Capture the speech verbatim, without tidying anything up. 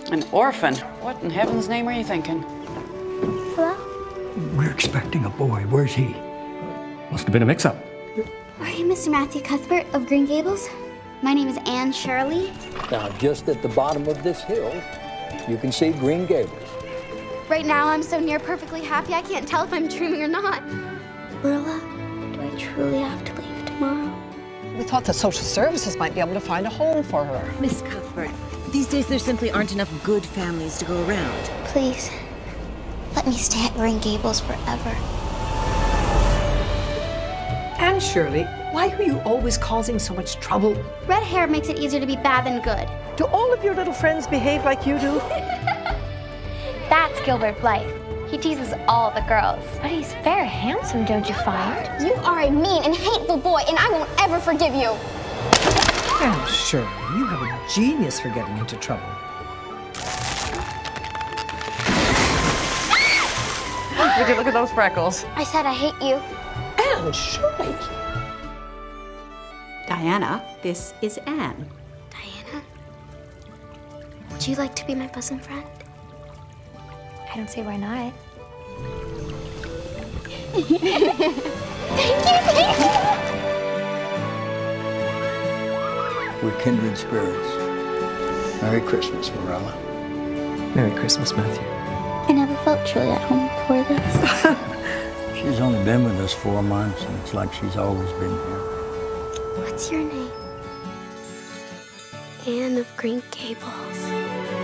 An orphan? What in heaven's name are you thinking? Hello? We're expecting a boy. Where's he? Must have been a mix-up. Are you Mister Matthew Cuthbert of Green Gables? My name is Anne Shirley. Now, just at the bottom of this hill, you can see Green Gables. Right now, I'm so near perfectly happy, I can't tell if I'm dreaming or not. Marilla, do I truly have to leave tomorrow? We thought the social services might be able to find a home for her. Miss Cuthbert, these days there simply aren't enough good families to go around. Please, let me stay at Green Gables forever. And Shirley, why are you always causing so much trouble? Red hair makes it easier to be bad than good. Do all of your little friends behave like you do? That's Gilbert Blythe. He teases all the girls. But he's very handsome, don't you find? You are a mean and hateful boy, and I won't ever forgive you. And Shirley, you have a genius for getting into trouble. Would you look at those freckles? I said I hate you. And Shirley. Diana, this is Anne. Diana, would you like to be my bosom friend? I don't see why not. Thank you, thank you. We're kindred spirits. Merry Christmas, Marilla. Merry Christmas, Matthew. I never felt truly at home before this. She's only been with us four months, and it's like she's always been here. What's your name? Anne of Green Gables.